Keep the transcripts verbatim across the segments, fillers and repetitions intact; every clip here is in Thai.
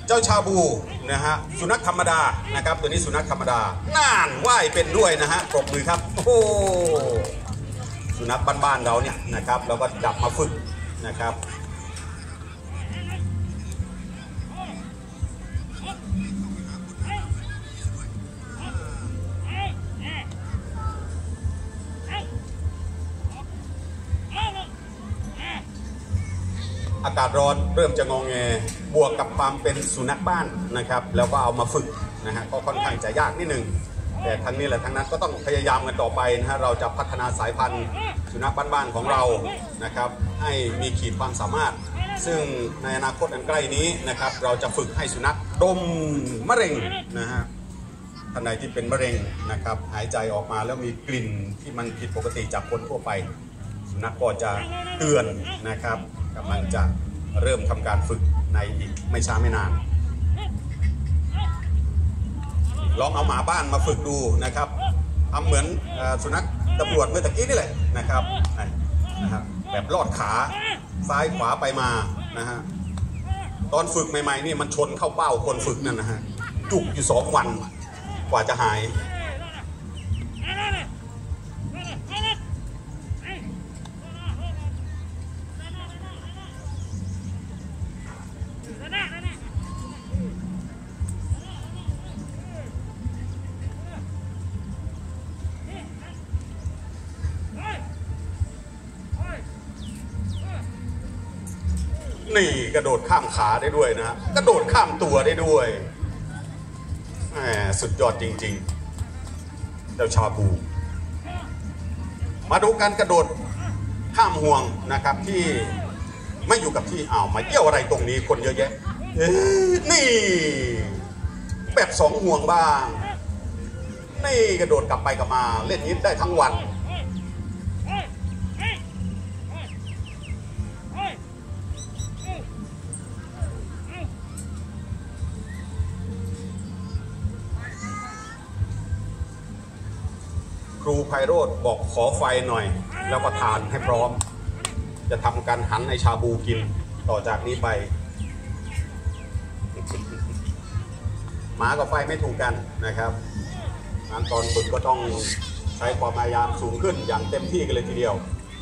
เจ้าชาบูนะฮะสุนัขธรรมดานะครับตัวนี้สุนัขธรรมดาน่านว่ายเป็นด้วยนะฮะปรบมือครับโอ้โหสุนัขบ้านๆเราเนี่ยนะครับเราก็จับมาฝึกนะครับอากาศร้อนเริ่มจะงองแงบวกกับความเป็นสุนัขบ้านนะครับแล้วก็เอามาฝึกนะฮะก็ค่อนข้างจะยากนิดนึงแต่ทั้งนี้แหละทั้งนั้นก็ต้องพยายามกันต่อไปนะฮะเราจะพัฒนาสายพันธุ์สุนัขบ้านๆของเรานะครับให้มีขีดความสามารถซึ่งในอนาคตอันใกล้นี้นะครับเราจะฝึกให้สุนัขดมมะเร็งนะฮะท่านใดที่เป็นมะเร็งนะครับหายใจออกมาแล้วมีกลิ่นที่มันผิดปกติจากคนทั่วไปสุนัขก็จะเตือนนะครับกำลังจะเริ่มทำการฝึกในอีกไม่ช้าไม่นานลองเอาหมาบ้านมาฝึกดูนะครับทำเหมือนสุนัขตำรวจเมื่อตะกี้นี่แหละนะครับนะครับแบบลอดขาซ้ายขวาไปมานะฮะตอนฝึกใหม่ๆนี่มันชนเข้าเป้าคนฝึกนั่นนะฮะจุกอยู่สองวันกว่าจะหายนี่กระโดดข้ามขาได้ด้วยนะกระโดดข้ามตัวได้ด้วยแหมสุดยอดจริงๆเจ้าชาบูมาดูการกระโดดข้ามห่วงนะครับที่ไม่อยู่กับที่อ้าวมาเยี่ยวอะไรตรงนี้คนเยอะแยะนี่แบบสองห่วงบ้างนี่กระโดดกลับไปกลับมาเล่นนี้ได้ทั้งวันครูไพโรจน์บอกขอไฟหน่อยแล้วก็ทานให้พร้อมจะทำการหันในชาบูกินต่อจากนี้ไปหมากับไฟไม่ถูกกันนะครับงานตอนฝึกก็ต้องใช้ความพยายามสูงขึ้นอย่างเต็มที่กันเลยทีเดียว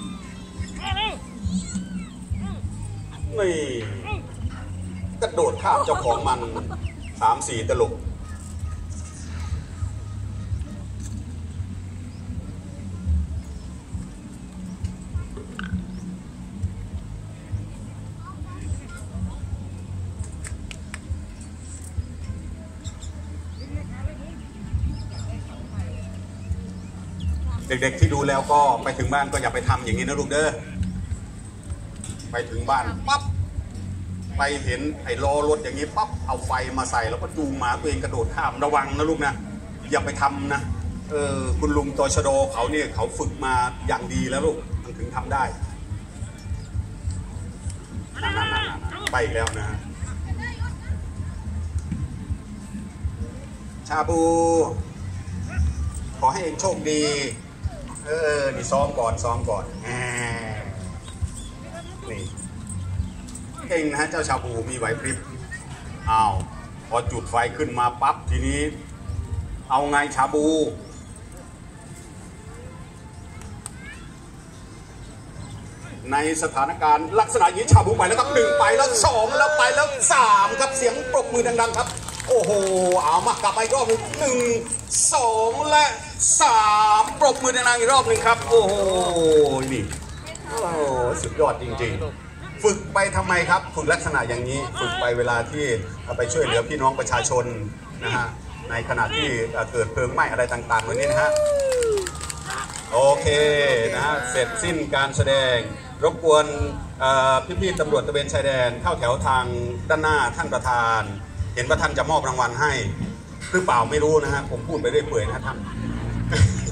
นี่กระโดดข้ามเจ้าของมันสามสี่ตลบเด็กๆที่ดูแล้วก็ไปถึงบ้านก็อย่าไปทำอย่างนี้นะลูกเด้อไปถึงบ้านปั๊บไปเห็นไอ้ล้อรถอย่างนี้ปั๊บเอาไฟมาใส่แล้วก็จูงหมาตัวเองกระโดดข้ามระวังนะลูกนะอย่าไปทำนะเออคุณลุงตชดเขาเนี่ยเขาฝึกมาอย่างดีแล้วลูกมันถึงทำได้ไปอีกแล้วนะชาบูขอให้เองโชคดีเออนี่ซ้อมก่อนซ้อมก่อนนี่เก่งนะฮะเจ้าชาบูมีไหวพริบอ้าวพอจุดไฟขึ้นมาปั๊บทีนี้เอาไงชาบูในสถานการณ์ลักษณะนี้ชาบูไปแล้วครับหนึ่งไปแล้วสองแล้วไปแล้วสามครับเสียงปรบมือดังๆครับโอ้โหเอามากลับไปอีกรอบหนึ่งหนึ่งสองและสามปรบมือดังๆอีกรอบหนึ่งครับโอ้โหนี่โอ้สุดยอดจริงๆฝึกไปทำไมครับฝึกลักษณะอย่างนี้ฝึกไปเวลาที่ไปช่วยเหลือพี่น้องประชาชนนะฮะในขณะที่เกิดเพลิงไหม้อะไรต่างๆวันนี้นะฮะโอเคนะฮะเสร็จสิ้นการแสดงรบกวนพี่ๆตำรวจตระเวนชายแดนเข้าแถวทางด้านหน้าท่านประธานเห็นว่าท่านจะมอบรางวัลให้หรือเปล่าไม่รู้นะฮะผมพูดไปเรื่อยเปื่อยนะท่าน